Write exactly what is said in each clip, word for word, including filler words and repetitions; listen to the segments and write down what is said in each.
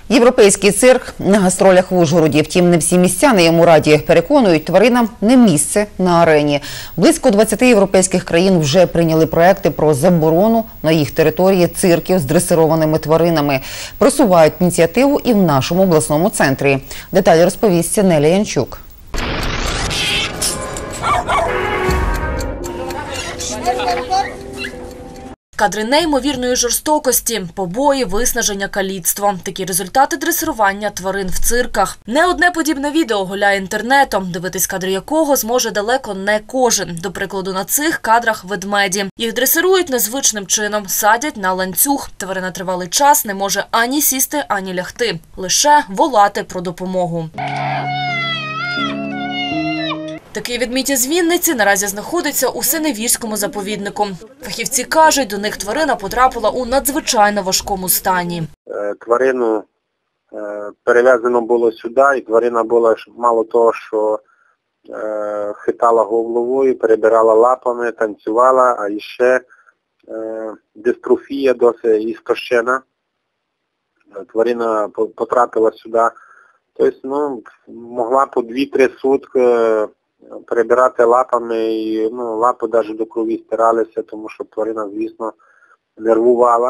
Європейський цирк на гастролях в Ужгороді. Втім, не всі містяни йому раді. Переконують, тваринам не місце на арені. Близько двадцяти європейських країн вже прийняли проекти про заборону на їх території цирків з дресированими тваринами. Просувають ініціативу і в нашому обласному центрі. Деталі розповість Неля Янчук. Кадри неймовірної жорстокості, побої, виснаження, каліцтво. Такі результати дресирування тварин в цирках. Не одне подібне відео гуляє інтернетом, дивитись кадри якого зможе далеко не кожен. До прикладу, на цих кадрах ведмеді. Їх дресирують незвичним чином, садять на ланцюг. Тварина тривалий час не може ані сісти, ані лягти. Лише волати про допомогу. Такий ведмідь із Вінниці наразі знаходиться у Синевірському заповіднику. Фахівці кажуть, до них тварина потрапила у надзвичайно важкому стані. Тварину перевезено було сюди, і тварина була мало того, що хитала головою, перебирала лапами, танцювала, а ще дистрофія досить істощена. Тварина потрапила сюди, тобто, ну, могла по дві-три сутки перебирати лапами, і ну, лапи навіть до крові стиралися, тому що тварина, звісно, нервувала.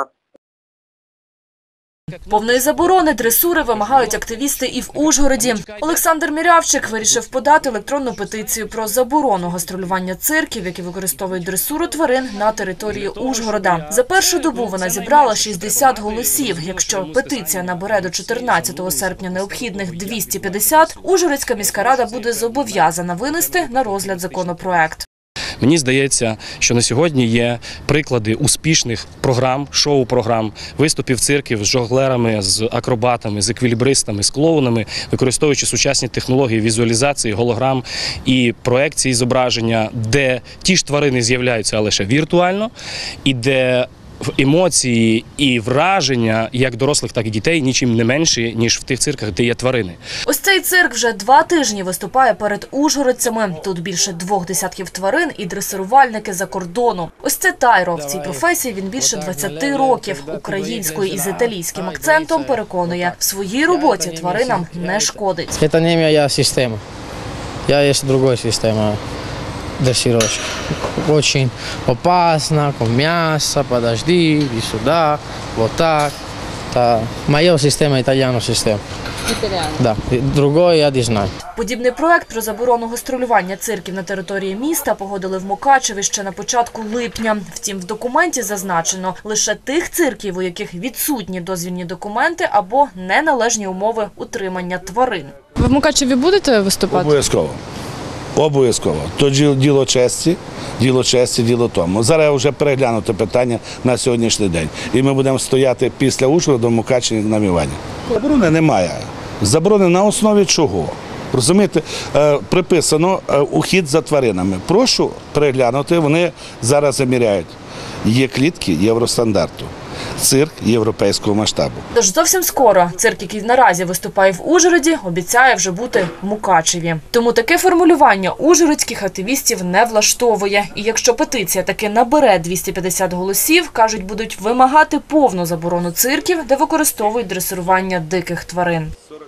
Повної заборони дресури вимагають активісти і в Ужгороді. Олександр Мірявчик вирішив подати електронну петицію про заборону гастролювання цирків, які використовують дресуру тварин на території Ужгорода. За першу добу вона зібрала шістдесят голосів. Якщо петиція набере до чотирнадцятого серпня необхідних двісті п'ятдесят, Ужгородська міська рада буде зобов'язана винести на розгляд законопроект. Мені здається, що на сьогодні є приклади успішних програм, шоу-програм, виступів цирків з жонглерами, з акробатами, з еквілібристами, з клоунами, використовуючи сучасні технології візуалізації, голограм і проекції зображення, де ті ж тварини з'являються лише віртуально, і де емоції і враження як дорослих, так і дітей нічим не менші, ніж в тих цирках, де є тварини. Ось цей цирк вже два тижні виступає перед ужгородцями. Тут більше двох десятків тварин і дресирувальники за кордону. Ось це Тайро. В цій професії він більше двадцяти років. Українською і з італійським акцентом переконує, в своїй роботі тваринам не шкодить. Це не моя система. Я є друга система. Дрессировщик. Очень опасно, con мясо, подожди, иди сюда, вот так. Это моя система, итальяна система. Итальяна? Да, другое я не знаю. Подібний проект про заборону гастролювання цирків на території міста погодили в Мукачеві ще на початку липня. Втім, в документі зазначено лише тих цирків, у яких відсутні дозвільні документи або неналежні умови утримання тварин. Ви в Мукачеві будете виступати? Обов'язково. Обов'язково. То діло честі, діло честі, діло тому. Зараз вже переглянути питання на сьогоднішній день. І ми будемо стояти після Ужгорода в Мукачеві на міванні. Заборони немає. Заборони на основі чого? Розумієте, приписано ухід за тваринами. Прошу переглянути, вони зараз заміряють. Є клітки євростандарту. Цирк європейського масштабу. Тож зовсім скоро цирк, який наразі виступає в Ужгороді, обіцяє вже бути в Мукачеві. Тому таке формулювання ужгородських активістів не влаштовує. І якщо петиція таки набере двісті п'ятдесят голосів, кажуть, будуть вимагати повну заборону цирків, де використовують дресирування диких тварин.